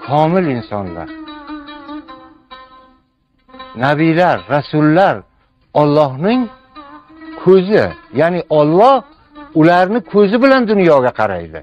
komil insonlar, nabiylar, rasullar Allohning ko'zi, ya'ni Alloh ularni ko'zi bilan dunyoga qaraydi.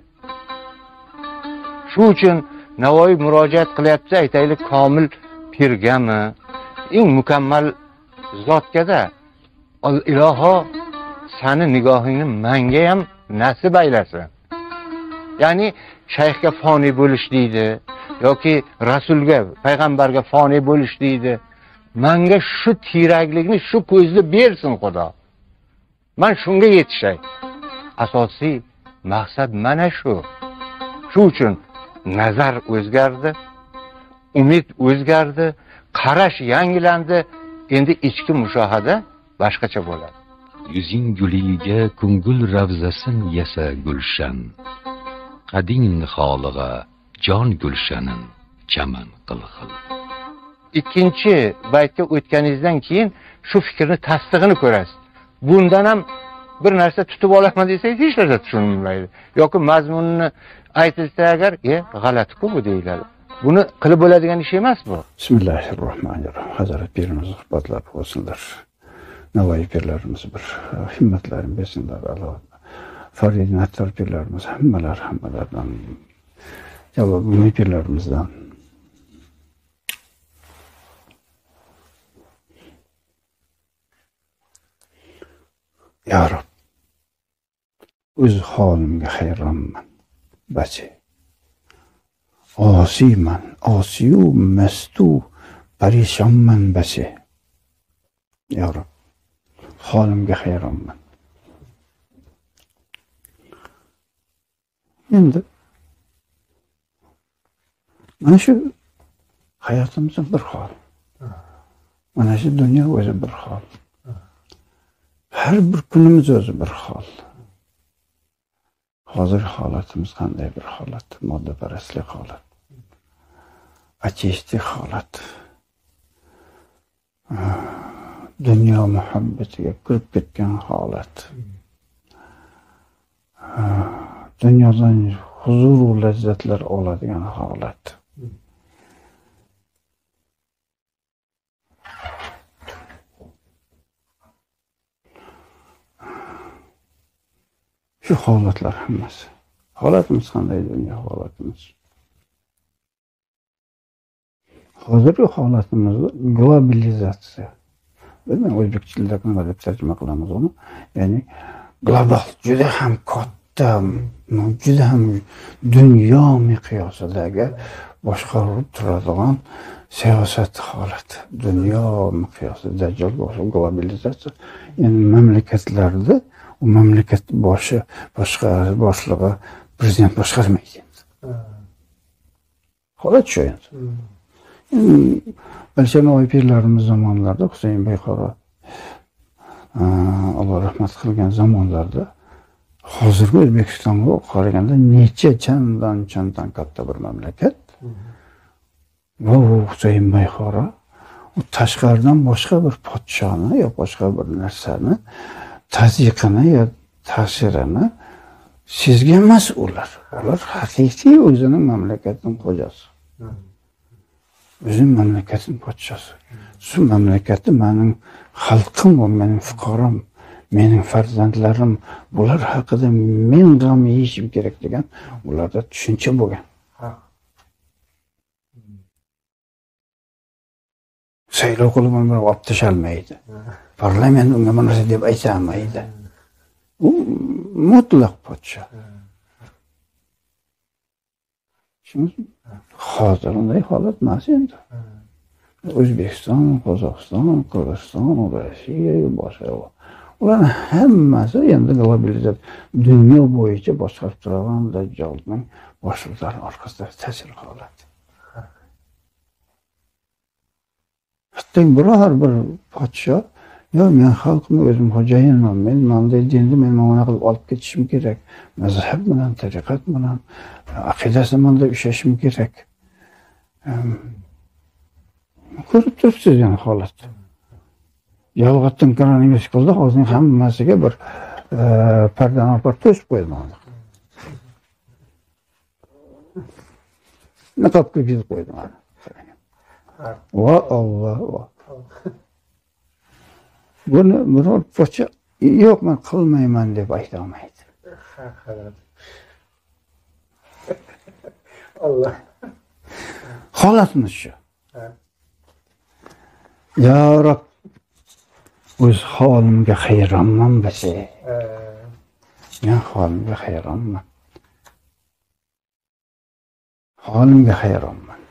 Shu uchun Navoiy murojaat qilyapti, aytaylik, komil pirgami, eng mukammal zotga-da, iloho seni nigohingni menga ham nasib aylasin. Ya'ni shayxga foni bo'lish deydi yoki rasulga, payg'ambarga foni bo'lish deydi. Menga shu tiraklikni, shu ko'zni bersin Xudo. Men shunga yetishay. Asosiy maqsad mana shu. Shu uchun nazar o'zgardi, umid o'zgardi, qarash yangilandi. Endi ichki mushohada boshqacha bo'ladi. Yuzing guliga ko'ngil ravzasin yasa gulshan. Qading xolig'a jon gulshanin chaman qilxil. Ikkinchi baytga o'tganingizdan keyin shu fikrni tasdig'ini ko'rasiz. Bundan ham bir narsa tutib olaman desangiz hech narsa tushunilmaydi. Yoki mazmunini aytilsa agar, g'alati-ku bu deyiladi. Buni qilib bo'ladigan ish emas bu. Bismillahirrohmanirrohim. Hazrat pirimiz hurmatlar bo'lsinlar. Navoiy pirlarimiz bir himmatlarini bersinlar. Alloh Farid Nattar pirlarimiz hammalardan javob pirlarimizdan Ya Rab, o'z holimga hayronman, bachi. Osiyman, osiyu mastu parishonman, bachi. Ya Rab, holimga hayronman. Endi mana shu hayotimizin bir hol. Mana shu dunyo o'zi bir hol. Her bir kunimiz o'zi bir hol. Hozir holatimiz qanday bir holat? Moddaparastlik holat. Ateistlik holat. Dunyo muhabbatiga kirib ketgan holat. Dunyodan huzur va lazzatlar oladigan holat. Şu holatlar hammasi. Holatimiz qanday dunyo holatimiz? Hozirgi holatimiz globalizatsiya. Bilmem o'zbekcha tilda nima deb tarjima qilamiz uni. Ya'ni global, juda ham katta, juda ham dunyo miqyosidagi boshqarib turadigan siyosat holati. Dunyo miqyosida globalizatsiya. Yani mamlakatlarda o mamlakat boshlig'i prezident boshqarmaydi. Holat shu endi. Balki Navoiy pirlarimiz zamonlarida, Husayn Bayqaro Alloh rahmat qilgan zamonlarda hozirgi O'zbekistonga qaraganda necha chandan katta bir mamlakat. Bu Husayn Bayqaro tashqaridan boshqa bir podshoni yo boshqa bir narsani tazyiqini ya ta'sirini sezgan emas ular. Ular haqiqiy o'zining mamlakatining xo'jasi. O'zining mamlakatining podshosi. Shu mamlakatni mening xalqim va mening fuqarom, mening farzandlarim, bular haqida men g'am yeyishim kerak degan ularda tushuncha bo'lgan. Saylov qilib uni olib tashalmaydi. Parlament unga mana narsa deb aytolmaydi. U mutlaq podsho. Hozir unday holat emas endi. O'zbekiston, Qozog'iston, Qirg'iziston, Rossiya, boshqa. Ular hammasi endi globalizatsiya dunyo bo'yicha boshqarib turgan dajjolning boshliqlari orqasida ta'sir qiladi. Hatto biror bir podsho yo men xalqimni o'zim xo'jayinman, men bunday dinni men mana qilib olib ketishim kerak. Mazhab bilan, tariqat bilan, aqidasi bilan ushlashim kerak. Ko'rib turibsiz yani holat. Yolg'atdan koronavirus qildi, hozir hammasiga bir pardani olib to'sib qo'ydi. niqobga kiyib qo'ydim ana. Va Alloh. Buni biror pocha yo'q men qilmayman deb ayta olmaydi. Allah. Holatimiz shu. Ya Rob, o'z holimga hayronman basi. Men holimga hayronman. Holimga hayronman.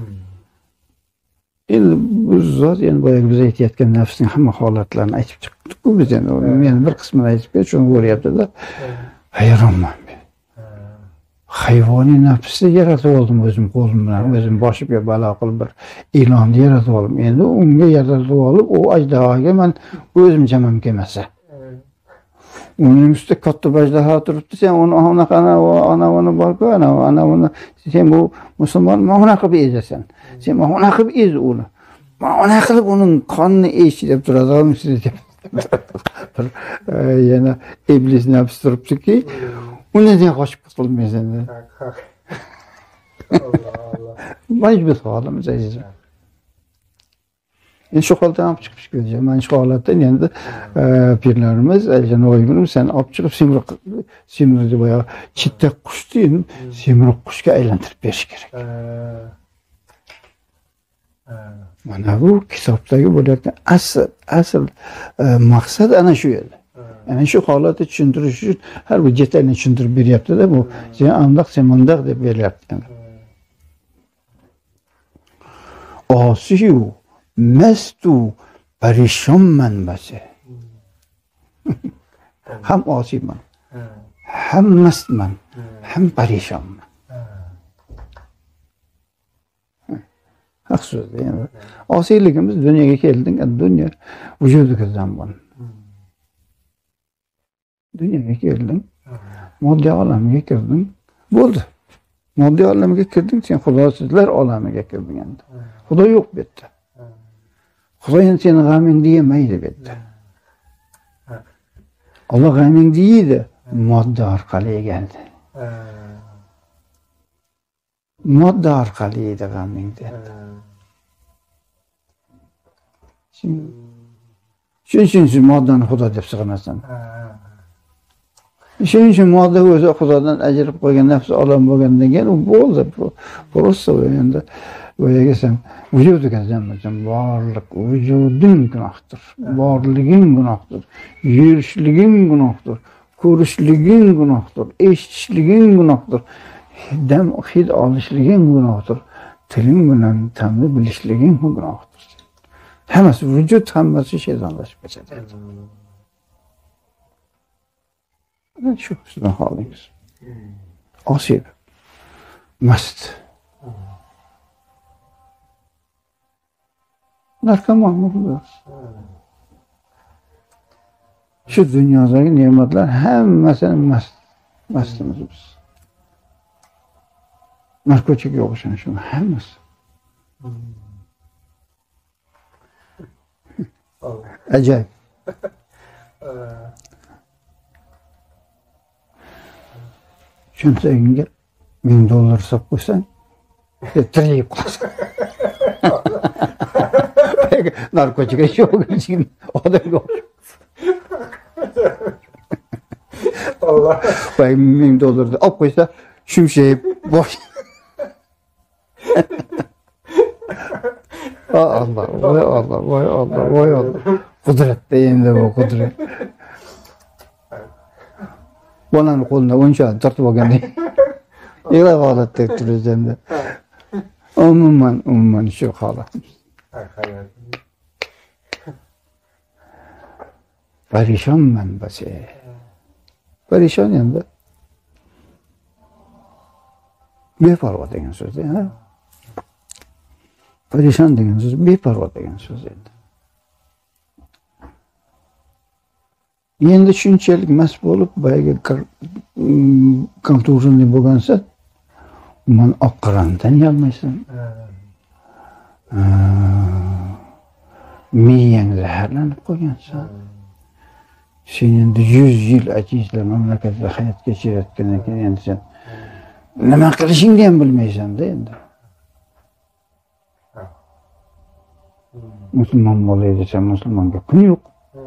Endi bu zot endi boyagi biz aytayotgan nafsning hamma holatlarini aytib chiqdik-ku biz endi. Men bir qismini aytib shuni ko'ryapti-da. Hayronman men. Hayvoniy nafsni yaratib oldim o'zim qo'lim bilan, o'zim boshimga balo qilib bir ilonni yaratib oldim. Endi unga yaratib olib, u ajdahoga men o'zim jamam kelmasa. Uning ustida katta ajdaho turibdi, sen uni ana uni bor-ku, ana uni sen bu musulmon mana qilib ezasan. Sen mana qilib ez uni. Mana qilib uning qonini ichi deb turadimiz deb. Yana iblis nafs turibdi-ki, undan qochib qutulmaysan. Allah. Majbur holimiz azizim. Endi shu holdan olib chiqib keldim. Mana shu holatdan endi pirlarimiz, Aljannoyimiz sen olib chiqib semirdi boya chitda qushni semirib qushga aylantirib berish kerak. Mana bu kitobdagi bo'layotgan asl maqsad ana shu edi. Ana shu holatni tushuntirish uchun har bir detalni tushuntirib beryapti-da, bu sen andoq sen bundoq deb beryapti. Osiyu mestu parishonman basi. Ham osiyman. Ham mastman. Ham parishonman. Haq so'z yani. Osiyligimiz dunyoga keldik, dunyo vujudiga zamon. Dunyoga keldim. Moddiy olamga kirdim. Bo'ldi. Moddiy olamga kirding, sen xudosizlar olamiga kirding endi. Xudo yo'q bu yerda. Xudo endi seni g'amingni yemaydi bu yerda. Alloh g'amingni yeydi, modda orqali yegandi. Modda orqali yeydi g'amingni. Shuning uchun moddani Xudo deb sig'inasan. Shuning uchun modda o'zi Xudodan ajrab qo'ygan nafs olam bo'lgandan keyin u bo'ldi. Просто endi boyaga sen vujudiga zammasan, borlik vujuding gunohdir. Borliging gunohdir. Yurishliging gunohdir. Ko'rishliging gunohdir. Eshitishliging gunohdir. Dam hid olishliging gunohdir. Tiling bilan tamni bilishliging gunohdir. Hammasi vujud, hammasi shaytonlashib ketadi. Shu sizning holingiz. Osib. Mast. Narkoman bo'lasiz. Shu dunyodagi ne'matlar hammasini mastimiz biz. Narkotikga o'xshagan shu hammasi. Ajoyib. Cho'ntagingga $1000 solib qo'ysang, tirilib qolasan. Narkotikga yo'g'ilchikin odamga Allah. Vay $1000 olib qo'ysa, shumshayib bosh. Allah, voy Allah, voy Allah, voy Allah. Qudratda endi bu qudrat. Bolani qo'lini o'ncha tortib olgandek. Yig'lab holatda turibsiz endi. Umuman shu holat. Parishonman basi. Parishon endi. Beparvo degan so'z, ha? Parishon degan so'z beparvo degan so'z endi. Endi shunchalik mast bo'lib, boyaga konturni bo'lgansa, men oqqarandan yolmaysan. Miyang zaharlanib qolgansan. Sen endi 100 yil ajizlar mamlakatda hayot kechirayotgandan keyin endi sen nima qilishingni ham bilmaysan-da endi. Musulmon bo'lay desam, musulmonga kun yo'q.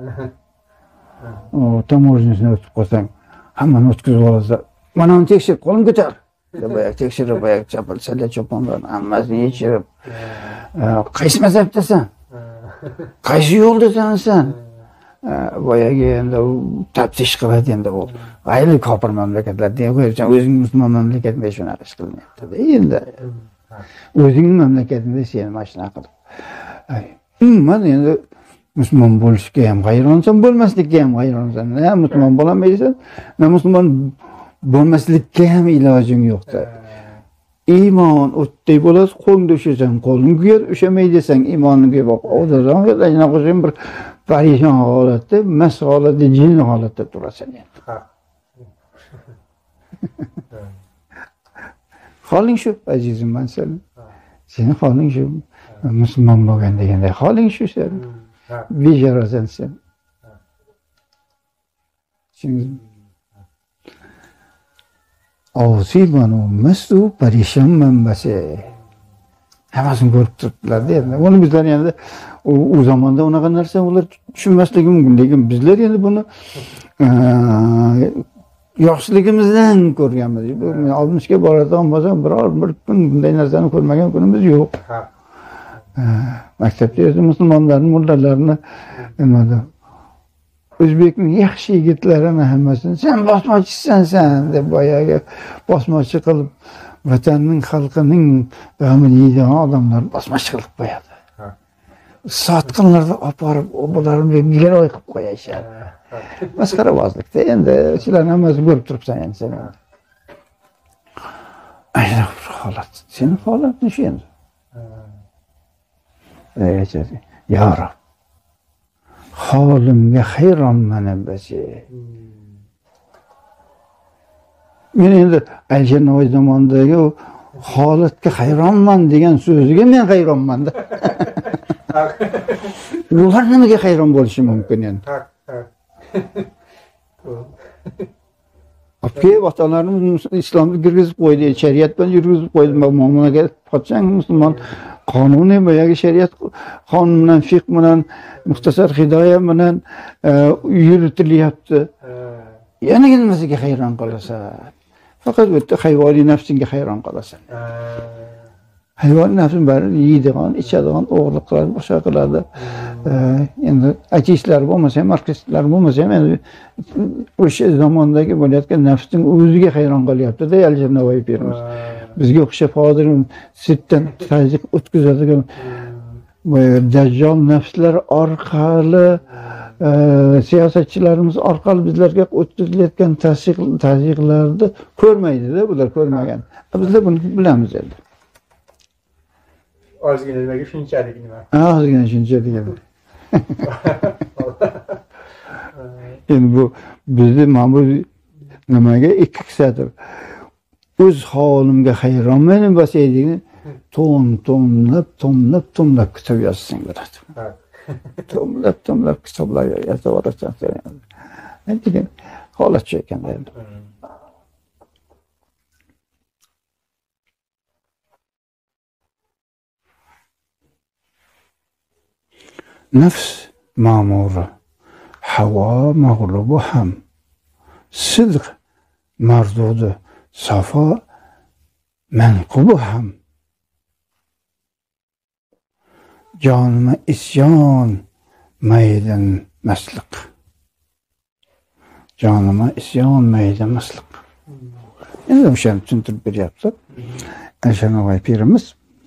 Tamo'rjnisini o'tib qolsang, hammani o'tkazib olsa, mana uni tekshir, qo'lim ko'tar. deb tekshirib, chapal-salla choponlarni hammasini yechirib, qaysi mazhabdasan? Qaysi yo'ldasan sen? Boyagi endi u taftish qiladi endi u. Ayni kofir mamlakatlarda qo'yibsan, o'zing musulmon mamlakatda shunaqa ish qilmayapti. Endi o'zing mamlakatingda sen mana shunaqa qilib. Umuman endi musulmon bo'lishga ham hayronsan, bo'lmaslikka ham hayronsan. Na musulmon bo'lamaysan, na musulmon bo'lmaslikka ham ilojing yo'qda. Iymon o'tdek bo'ladi, qo'lingda ushlasan, qo'ling kuyadi, ushamay desang, iymoning kuyib qoladi. Bir parishon holatda, mast holatda, jin holatda turasan endi. Holing shu, azizim men seni. Seni holing shu. Musulmon bo'lgan deganday holing shu sen. Bejarasan sen. Şimdi Avsiman olmazdı, parişan manbası. Hammasini ko'rib turibdilar-da endi. Uni bizlar endi u zamonda unaqa narsa ular tushunmasligi mumkin, lekin bizlar endi buni yoshligimizdan ko'rganmiz. Men 60 ga boradigan bo'lsam, biror bir kun bunday narsani ko'rmagan kunimiz yo'q. Maktabda o'zi musulmonlarning mullalarini nima O'zbekning yaxshi yigitlarini hammasini sen bosmachisan sen deb boyagi bosmachi qilib vatanning xalqining g'amini yeydigan odamlar bosmachi qilib qo'yadi. Sotqinlarni olib borib, bularni giroy qilib qo'yishadi. Masxarabozlikda endi shularni hammasini ko'rib turibsan endi sen. Ayni holat. Sening holating shu endi. Ya Rab, holimga hayronman basi. Men endi Alisher Navoiy zamonidagi holatga hayronman degan so'ziga men hayronman-da. Ular nimaga hayron bo'lishi mumkin endi? Apke vatanlarimiz islomni kirgizib qo'ydi, shariat bilan yurgizib qo'ydi. Muomalaga podshoh musulmon qonuni boyagi shariat qonun bilan fiqh bilan muxtasar hidoya bilan yuritilyapti. Yana nimasiga hayron qolasan? Faqat o'tda hayvoniy nafsingga hayron qolasan. Hayvoniy nafsin bari yeydigan, ichadigan, o'g'irlik qiladi, boshqa qiladi. Endi ateistlar bo'lmasa ham, marksistlar bo'lmasa ham endi o'sha zamondagi bo'layotgan nafsning o'ziga hayron qolyapti-da Alisher Navoiy pirimiz. Bizga o'xshab hozir sitdan tazyiq o'tkazadigan dajjal nafslar orqali siyosatchilarimiz orqali bizlarga o'tkazilayotgan tazyiqlarni ko'rmaydi-da, bular ko'rmagan. Bizlar buni bilamiz endi. Ozgina nimaga shunchalik nima? Ozgina shunchalik edi. Endi bu bizni ma'mur nimaga ikki qissadir. O'z holimga hayronman basaydigini tomlab kitob yozsang bo'ladi. Tomlab kitoblar yozaversan sen. Endi holat shu ekanda endi. Nafs ma'muri, havo mag'lubi ham, sidq mardudi, safo manqubi ham. Jonima isyon maydan masliq. Jonima isyon maydan masliq. Endi o'shani tushuntirib beryapti. Alisher Navoiy pirimiz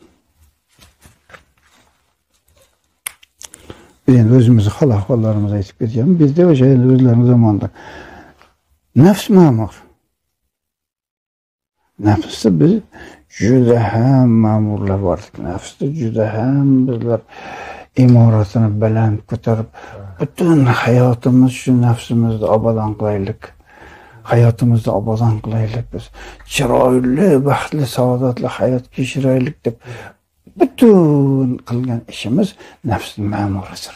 endi o'zimizni hol-ahvollarimizni aytib berganmiz. Bizda o'sha o'zlarining zamonida nafs ma'mur. Nafsda biz juda ham ma'murlar bor. Nafsda juda ham bizlar imoratini baland ko'tarib, butun hayotimiz shu nafsimizni obodon qilaylik. Hayotimizni obodon qilaylik biz. Chiroyli, baxtli, saodatli hayot kechiraylik deb bütün qilgan ishimiz nafsning ma'muridir.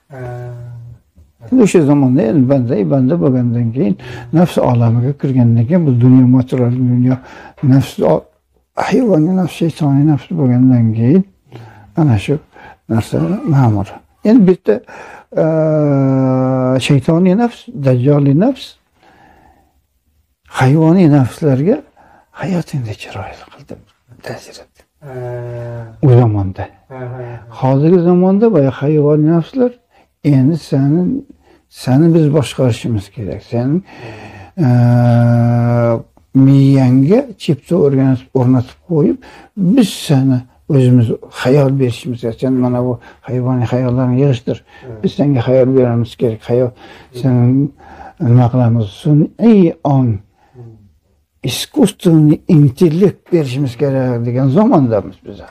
O'sha zamonda banda bo'lgandan keyin nafs olamiga kirgandan keyin bu dunyo material dunyo nafs hayvoniy nafs shaytoniy nafs bo'lgandan keyin ana shu narsa ma'mur. Endi bitta shaytoniy nafs, dajjoliy nafs hayvoniy nafslarga hayotingni chiroyli qildim ta'sir etdi. O zamonda. Hozirgi zamonda boya hayvoniy nafslar endi seni biz boshqarishimiz kerak. Sen miyangga chipta o'rnatib qo'yib, biz seni o'zimiz xayol berishimiz kerak. Sen mana bu hayvoniy xayollarni yig'ishtir. Biz senga xayol beramiz kerak. Xayol sen nima qilamiz? Sun'iy ong, искусственный intellekt berishimiz kerak degan zamondamiz bizlar.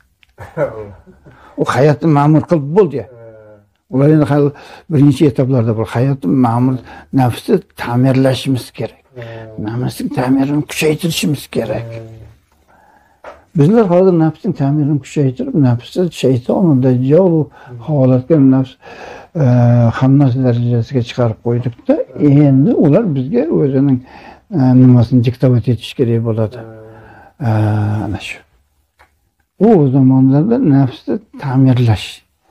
O hayotni ma'mur qilib bo'ldi. Ular endi hali birinchi etaplarda bu hayotni ma'mur nafsni ta'mirlashimiz kerak. Nafsning ta'mirini kuchaytirishimiz kerak. Bizlar hozir nafsning ta'mirini kuchaytirib, nafsni shayton, dajjol holatga nafs hammas darajasiga chiqarib qo'ydikda, endi ular bizga o'zining nimasini diktavat etish kerak bo'ladi. Ana shu. O zamonlarda nafsni ta'mirlash.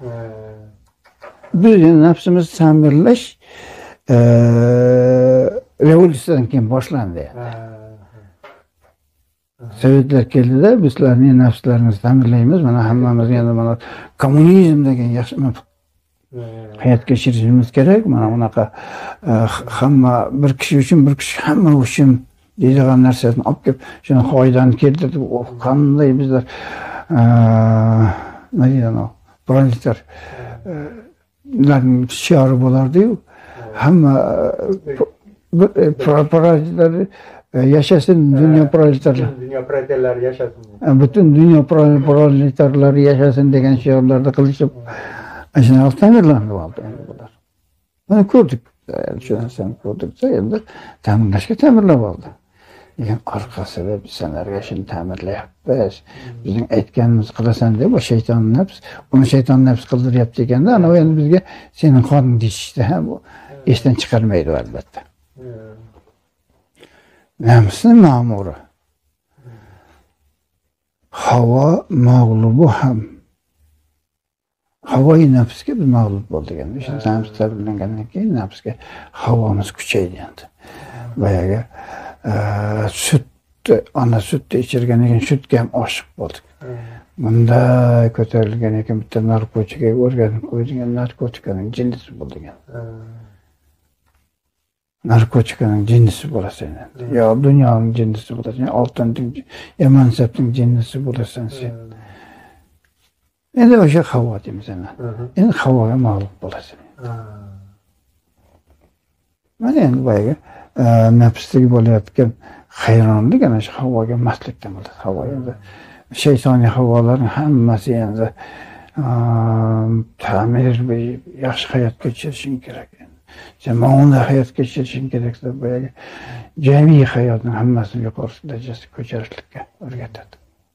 Biz nafsimizni ta'mirlash revolyutsiyadan keyin boshlandi. Sovetlar keldida bizlarning nafslarimizni ta'mirlaymiz. Mana hammamiz endi mana kommunizm degan yaxshi hayot kechirishimiz kerak. Mana bunaqa hamma bir kishi uchun bir kishi hamma uchun deydigan narsani olib kelib, shuni qoidani keltirib, qanday bizlar nima deydi, proletar ularning shiori bo'lardi-yu. Hamma proletar yaşasın, dünya proletarları. Dünya proletarları yaşasın. Bütün dünya proletarları yaşasın degan shiorlarda qilishib, ana ta'mirlanib oldi endi bular. Mana ko'rdik, shu narsani ko'rdikda endi ta'mirlashga ta'mirlab oldi. Lekin orqasida biz senlarga shuni ta'mirlayapmiz. Bizning aytganimiz qilasan deb o shayton nafs, uni shayton nafs qildiryapti ekanda, ana endi bizga sening qoning deyishdi ham bu esdan chiqarmaydi albatta. Nefsin ma'muri. Havo mag'lubi ham. Havoyi nafsga biz mag'lub bo'ldik endi. Shu nafs tarbiyalangandan keyin nafsga havomiz kuchaydi endi. Boyaga ana sütni ichirgandan keyin sütga ham oshiq bo'ldik. Bunday ko'tarilgan ekan bitta narkotikaga o'rganib qo'ygan narkotikaning jinnisi bo'ldik endi. Narkotikaning jinnisi bo'lasan endi. Yo dunyoning jinnisi bo'lasan, oltinning, mansabning jinnisi bo'lasan sen. Endi o'sha havo deymiz ana. Endi havoga mag'lub bo'lasan. Mana endi boyaga nafsdagi bo'layotgan hayronlik ana shu havoga maslikdan bo'ladi. Havo endi shaytoniy havolarning hammasi endi ta'mir bir yaxshi hayot kechirishing kerak. Sen ma'mur hayot kechirishing kerak deb boyaga jamiy hayotning hammasini yuqori darajasiga ko'tarishlikka o'rgatadi.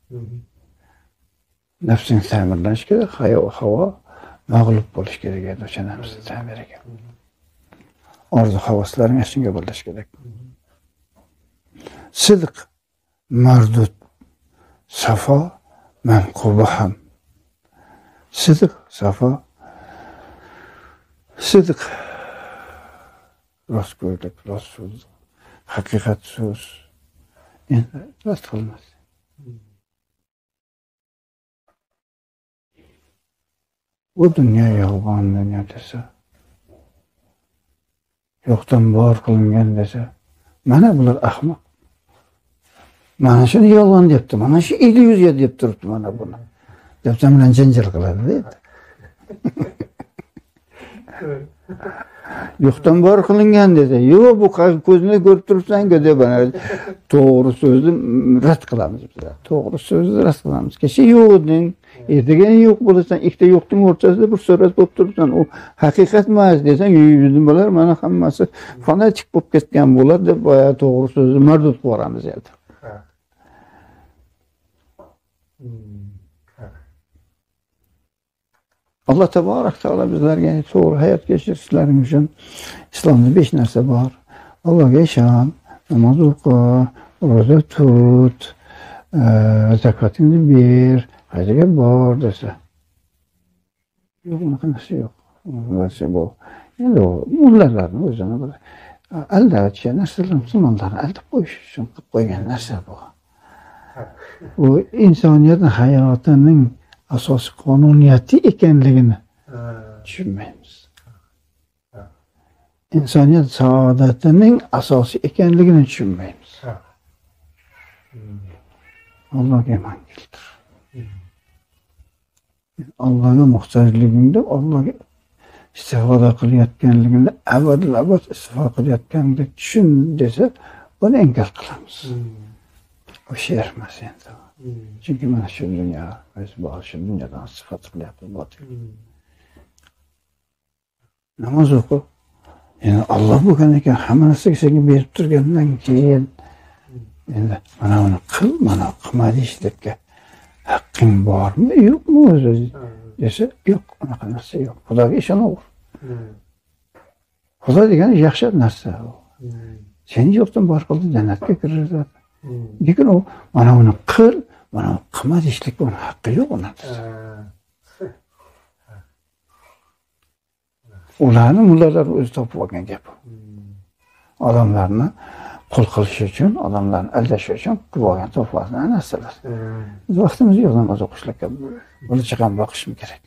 Nafsing ta'mirlanish kerak, havo mag'lub bo'lish kerak edi o'sha nafsni ta'miriga. Orzu havaslaring shunga bo'lish kerak. Sidq, mardud, safo, manqubi ham. Sidq, safo, sidq, rostgo'ylik, rost so'z, haqiqat so'z. Endi rost qilmas. Bu dünya yolg'on dunyo desa, yo'qdan bor qilingan desa, mana bular ahmoq. Mana shuni yolg'on debdi, mana shu illyuziya deb turibdi mana buni. Debsam bilan janjal qiladi deydi. Yo'qdan bor qilingan desa, yo'q bu ko'zni ko'rib turibsan-ku deb ana to'g'ri so'zni rad qilamiz bizlar. To'g'ri so'zni rad qilamiz. Kecha yo'q deng, ertaga yo'q bo'lasan, ikkita yo'qning o'rtasida bir so'raz bo'lib turibsan. U haqiqat emas desan, yuzing bo'lar, mana hammasi fanatik bo'lib ketgan bo'lar deb boya to'g'ri so'zni mardud qilib boramiz endi. Allah tabarak taala bizlarga to'g'ri hayot kechirishlaring uchun islomda 5 narsa bor. Allohga ishon, namoz o'qi, ro'za tut, zakotingni ber, hajga bor desa. Yo'q, unaqa narsa yo'q. Narsa bu. Endi u mullalarni o'zini bir aldavchi narsalar musulmonlarni aldab qo'yish uchun qilib qo'ygan narsa bu. Bu insoniyat hayotining asosiy qonuniyati ekanligini tushunmaymiz. İnsaniyat saadetining asosiy ekanligini tushunmaymiz. Allohga iymon keltir. Allohga muhtojligingda, Allohga istifoda qilayotganligingda abad istifoda qilayotgandek tushun desa, buni inkor qilamiz. O she'r emas endi. Chunki mana shu dunyo, biz shu dunyodan istifod qilyapmiz. Namoz o'qi. Yani Allah bo'lgan ekan, hamma narsaga senga berib turgandan keyin endi mana uni qil, mana qilma deyishlikka haqqing bormi, yo'qmi o'zi desa, yo'q, unaqa narsa yo'q. Xudoga ishonaver. Xudo degani yaxshi narsa. Seni yo'qdan bor qildi, jannatga kiradi. Lekin u mana uni qil, mana qilma deyishlikka uni haqqi yo'q unaqa. Ularni mullalar o'zi topib olgan gap. Odamlarni qul qilish uchun, odamlarni aldash uchun qilib olgan topib olgan narsalar. Biz vaqtimiz yo'q namoz o'qishlikka. Buni chiqam boqishim kerak.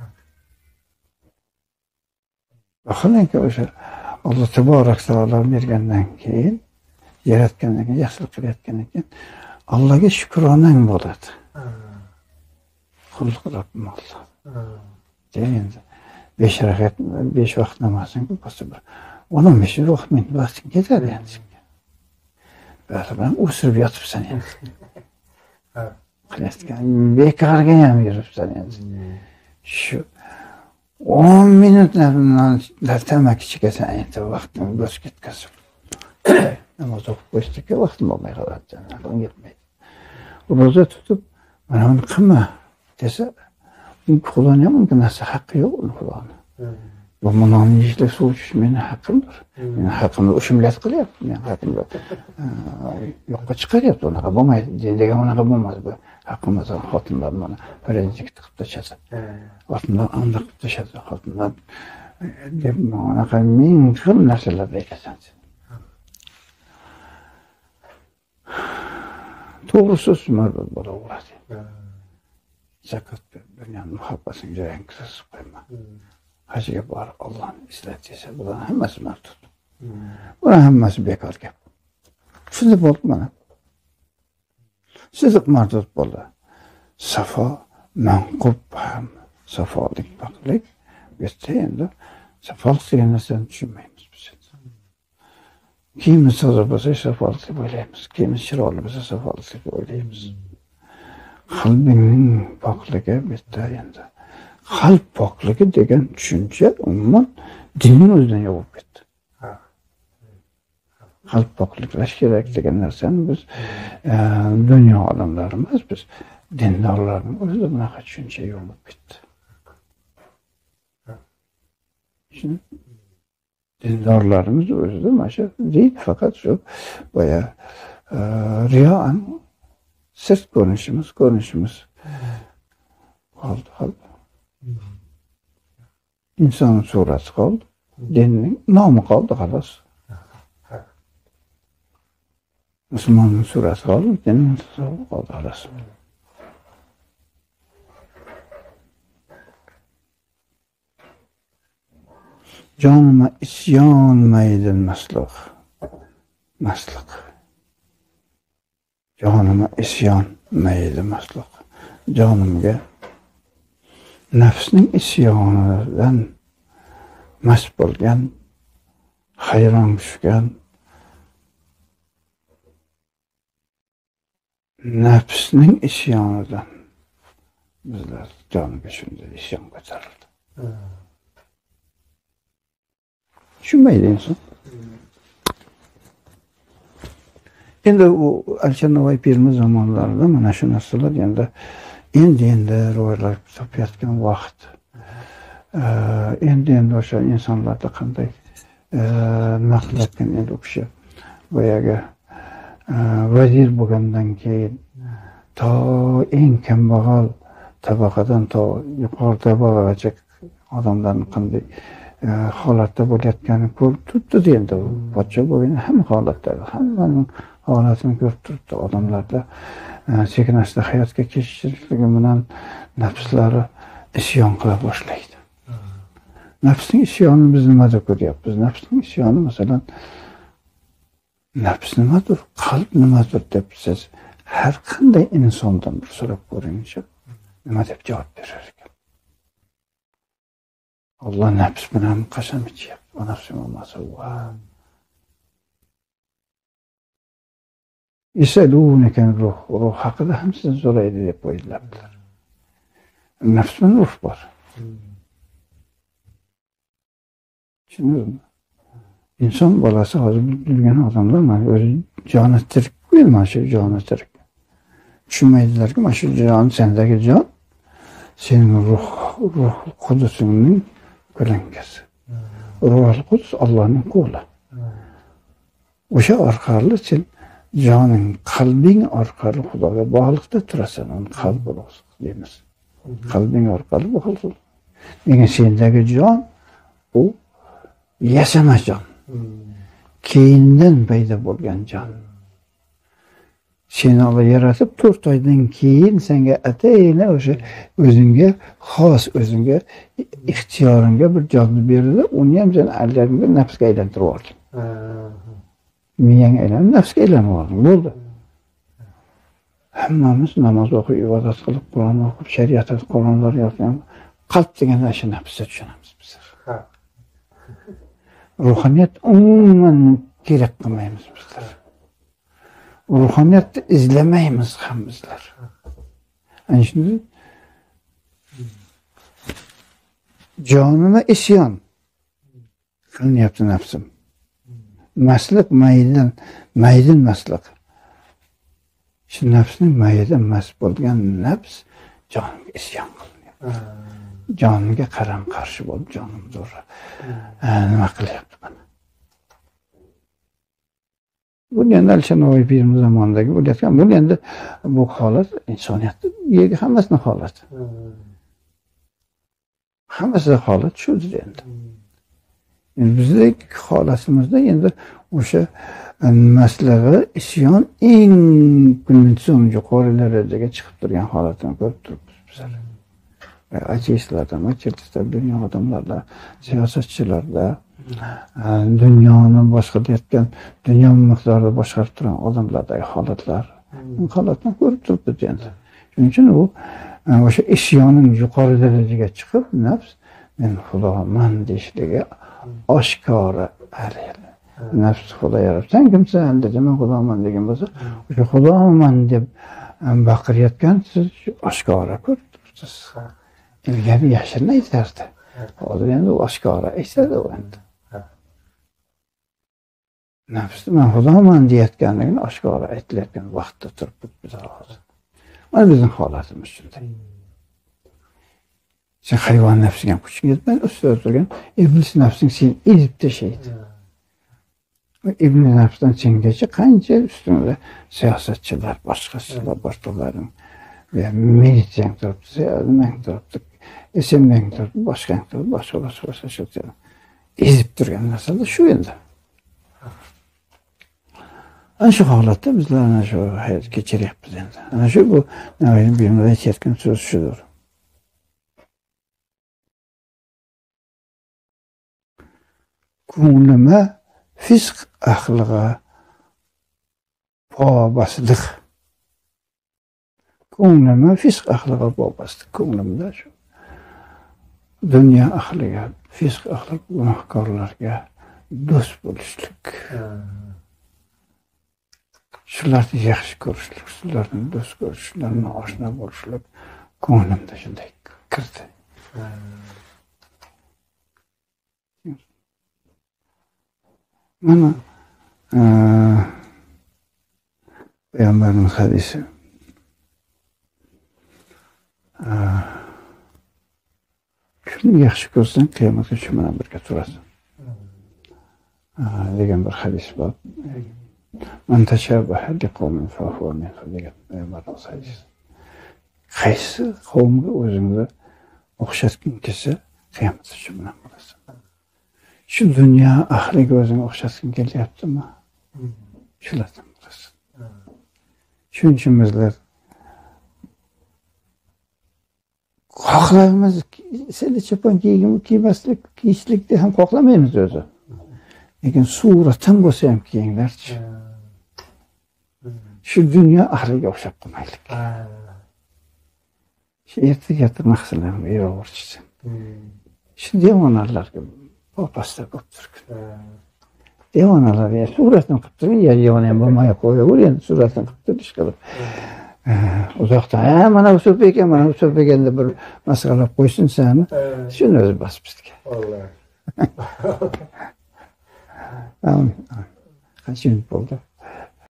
Vaholanki o'sha Alloh taborak taolo bergandan keyin, yaratgandan keyin, yaxshilik qilayotgandan keyin Allohga shukronang bo'ladi. Qulluq Rabbim Alloh. Endi 5 rakat, 5 vaqt namozing bo'lsa bir 15 vaqt men vaqting ketadi endi. Ba'zan o'sirib yotibsan endi. Qilayotgan bekorga ham yuribsan endi. Shu 10 minutlardan tamaki chekasan endi vaqtni bo'sh ketkazib. Namoz o'qib qo'yishga vaqtim bo'lmay qoladi. Aqlim yetmaydi. Ro'za tutib, mana buni qilma desa, Xudoning ham unga narsa haqqi yo'q uni Xudoni. Bu nonni yeyishlik, suv ichish meni haqqimdir. Meni haqqimni o'shimlat qilyapti. Men haqqimni yo'qqa chiqaryapti. Unaqa bo'lmaydi. Degan unaqa bo'lmadi bu. Haqqimiz xotinlar mana birinchi qilib tashadi. Xotinlar anda qilib tashadi. Xotinlar deb unaqa ming xil narsalar aytasan. To'g'ri so'z ma'lum bo'laveradi. Zakat bergan muhabbatini joyiga kirgizib qo'yma. Hajga bor Allohni islat desa, bular hammasi mardud. Bular hammasi bekor gap. Shunday bo'ldi mana. Sidiq mardud bo'ldi. Safo, manqub ham, safolik, poklik. Bizda endi safolik degan narsani tushunmaymiz biz. Kiyimiz toza bo'lsa safolik deb o'ylaymiz. Kiyimiz chiroyli bo'lsa safolik deb o'ylaymiz. Qalbingning pokligi bitta endi. Qalb pokligi degan tushuncha umuman dinning o'zidan yo'q ketdi. Qalb pokliklash kerak degan narsani biz dunyo odamlarimiz, biz dindorlarning o'zida bunaqa tushuncha yo'q bo'lib ketdi. Dindorlarimiz o'zida mana shu deydi faqat shu boya riyoan sirt ko'rinishimiz qoldi. İnson surati qoldi. Dinning nomi qoldi xolos. Musulmonning surati qoldi, dinning nomi qoldi xolos. Jonima isyon maydin masluq. Jonima isyon mayli masluq. Jonimga nafsning isyonidan mast bo'lgan, hayron tushgan, nafsning isyonidan bizlar joniga shunday isyon ko'tarildi. Tushunmaydi inson. Endi u Alisher Navoiy pirimiz zamonlarida mana shu narsalar endi ro'ylar topayotgan vaqt. Endi o'sha insonlarda qanday nima qilayotgan endi u kishi boyaga vazir bo'lgandan keyin to eng kambag'al tabaqadan to yuqori tabaqagacha odamlarning qanday holatda bo'layotganini ko'rib turibdi endi u podsho bo'lgan hamma holatda hammaning holatini ko'rib turibdi odamlarda sekin asta hayotga kechirishligi bilan nafslari isyon qila boshlaydi. Nafsning isyonini biz nimada ko'ryapmiz? Nafsning isyoni masalan nafs nimadir, qalb nimadir deb siz har qanday insondan bir so'rab ko'ringchi, nima deb javob berar ekan? Allah nafs bilan qasam ichyapti. Va nafsim masawwa. Yasalunaka ruh haqida ham siz so'raydi deb o'ylabdilar. Nafs bilan ruh bor. Tushundingmi? İnson bolasi hozir bilgan odamlar mana o'zi joni tirik qo'ydi, mana shu joni tirik. Tushunmaydilarki, mana shu jon sendagi jon sening ruh qudusingning ko'lankasi. Ruhul qudus Allohning qo'li. O'sha orqali sen joning, qalbing orqali Xudoga bog'liqda turasan, uni qalb deymiz. Qalbing orqali bog'liq. Nega sendagi jon u yasama jon. Keyindan paydo bo'lgan jon. Seni Alloh yaratib 4 oydan keyin senga atayina o'sha o'zingga xos, o'zingga ixtiyoringga bir jonni berdi, uni ham sen albatta nafsga aylantirib yubordi. Miyang aylanib nafsga aylanib yubordi. Bo'ldi. Hammamiz namoz o'qib, ibodat qilib, Qur'on o'qib, shariat qonunlar yozgan qalb deganda shu nafsga tushunamiz biz. Ruhaniyat umuman kerak qilmaymiz bizlar. Ruhaniyatni izlamaymiz ham bizlar. Ana shunda jonima isyon qilyapti nafsim. Maslik maydin maslik. Shu nafsning mayda mas bo'lgan nafs jonimga isyon qilyapti. Jonimga qaram qarshi bo'lib jonim zo'r. Nima qilyapti buni? Bu endi Alisher pirimiz zamonidagi bo'layotgan, bu endi bu holat insoniyatning hammasini holati. Hammasi holat shudir endi. Endi bizning holatimizda endi o'sha maslaga isyon eng kunso'ng yuqori darajaga chiqib turgan holatini ko'rib turibmiz bizlar. Ateistlardan, marxistlar, dunyo odamlarida, siyosatchilarda, dunyoni boshqarayotgan, dunyo miqdorida boshqarib turgan odamlardagi holatlarni ko'rib turibmiz endi. Shuning uchun u o'sha isyoning yuqori darajaga chiqib, nafs men xudoman deyishligi oshkora hali. Nafs Xudo yaratdi. Sen kimsan dedi, men xudoman degan bo'lsa, o'sha xudoman deb baqirayotgan siz oshkora ko'rib turibsiz. Ilgari yashirin aytardi. Hozir endi oshkora aytadi u endi. Nafsni men xudoman deyotganligini oshkora aytilayotgan vaqtda turibmiz biz hozir. Mana bizning holatimiz shunday. Sen hayvon nafsiga kuching yetmay ustida turgan iblis nafsing seni ezib tashlaydi. Iblis nafsdan sengacha qancha ustingda siyosatchilar, boshqalarning ve militsiyang turibdi, nang turibdi, SM'ning turibdi, boshqang turibdi, boshqa shu ezib turgan narsalar shu endi. Ana shu holatda bizlar ana shu hayot kechiryapmiz endi. Ana shu bu Navoiy bilimida aytayotgan so'z shudir. Ko'nglima fisq ahliga vobastalik. Ko'nglima fisq ahliga vobastalik. Ko'nglimda shu dunyo ahliga, fisq ahli gunohkorlarga do'st bo'lishlik. Shularni yaxshi ko'rishlik, shularni do'st ko'rish, shularni oshna bo'lishlik ko'nglimda shunday kirdi. Mana Peygamberimiz hadisi shuni yaxshi ko'rsang qiyomatga shu bilan birga turasan degan bir hadis bor. Man tashabbaha biqawmin fahuva minhum degan Peygamberimiz hadisi. Qaysi qavmga o'zingni o'xshatging kelsa qiyomat shu bilan bo'lasan. Shu dunyo ahliga o'zing o'xshasing kelyaptimi? Shulardan bo'lasan. Shuning uchun bizlar xohlaymiz, seni chopon kiyishlikni ham xohlamaymiz o'zi. Lekin suratan bo'lsa ham kiyinglarchi. Shu dunyo ahliga o'xshab qolmaylik. Shu ertaga naqslarni beraverishsin. Shu devonalarga popasta bo'lib turgan. Devonalarga suratni qilib turgan, devona ham bo'lmay qo'yaver, endi suratni qilib turish qilib. Uzoqdan, mana Usup ekan, mana Usup ekanda bir masxaralab qo'ysin seni. Shuni o'zi bas bizga. Vallahi. Qancha bo'ldi?